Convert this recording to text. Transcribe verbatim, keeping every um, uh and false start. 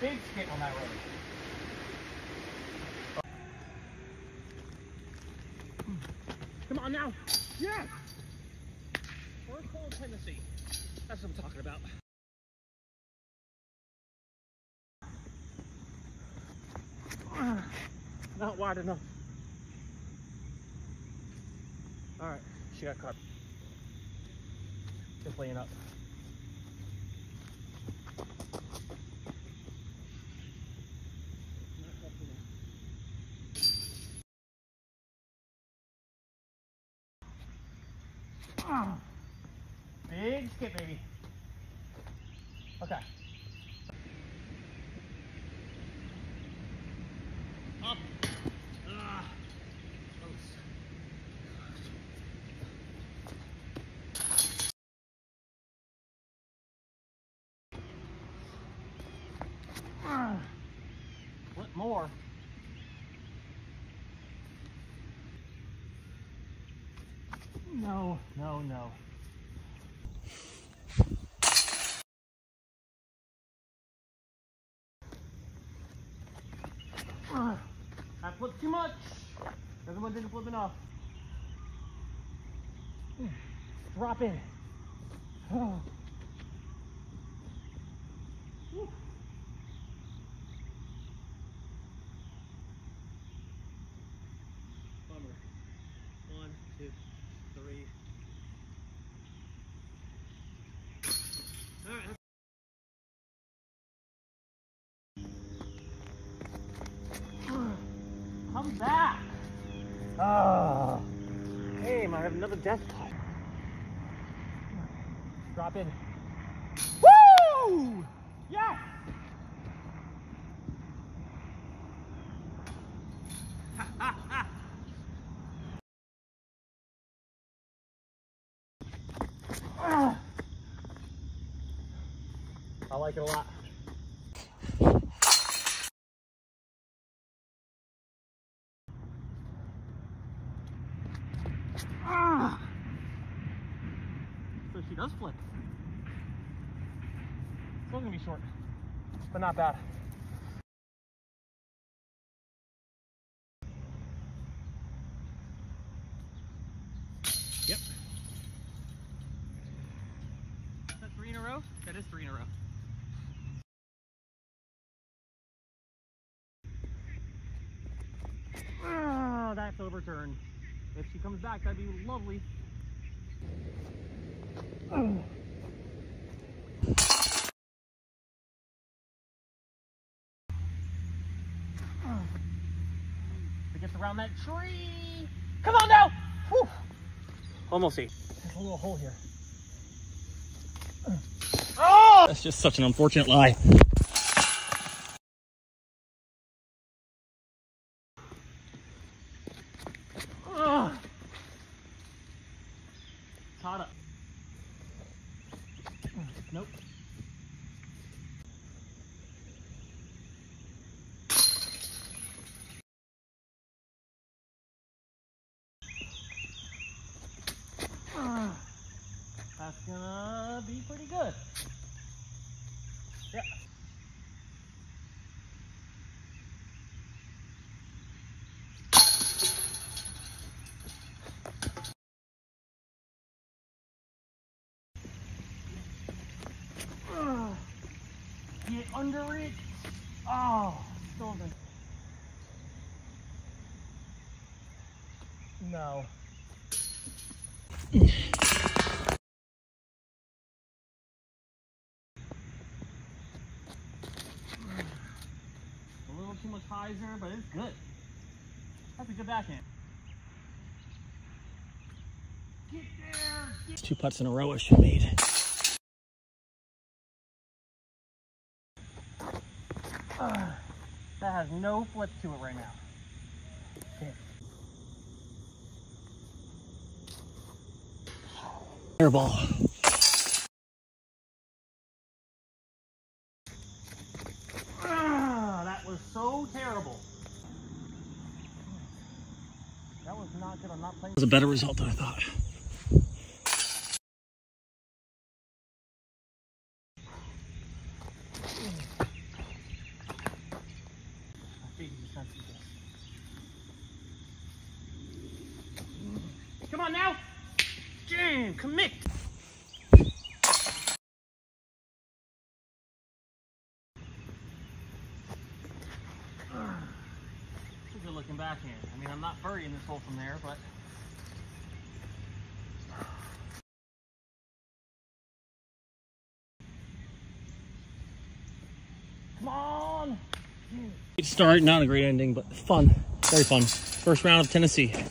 Big skip on that road. Come on now. Yes! First hole in Tennessee. That's what I'm talking about. Not wide enough. Alright, she got caught. Just laying up. Ah, big skip, baby. Okay. Up. Ah, close. Ah, what more? No, no, no. Uh, I flipped too much. The other one didn't flip enough. Drop in. Oh. Bummer. One, two, three. All right. Come back! Oh, damn, I have another death putt. Drop in. Woo! Yes! I like it a lot. Ah! So she does flip. Still gonna be short, but not bad. Yep. Is that three in a row? That is three in a row. Oh, that's overturned. If she comes back, that'd be lovely. Oh. It gets around that tree. Come on now! Whew. Almost see. There's a little hole here. Oh! That's just such an unfortunate lie. Oh. Caught up. Nope. Uh, that's gonna be pretty good. Yeah. Uh, get under it. Oh, still good. No. A little too much hyzer, but it's good. That's a good backhand. Get there! Get Two putts in a row I should have made. Uh, that has no flip to it right now. Okay. Airball. Ah, that was so terrible. That was not good. I'm not playing. It was a better result than I thought. on now. Jam, commit. Good looking backhand. I mean, I'm not birdieing this hole from there, but come on. Great start, not a great ending, but fun. Very fun. First round of Tennessee.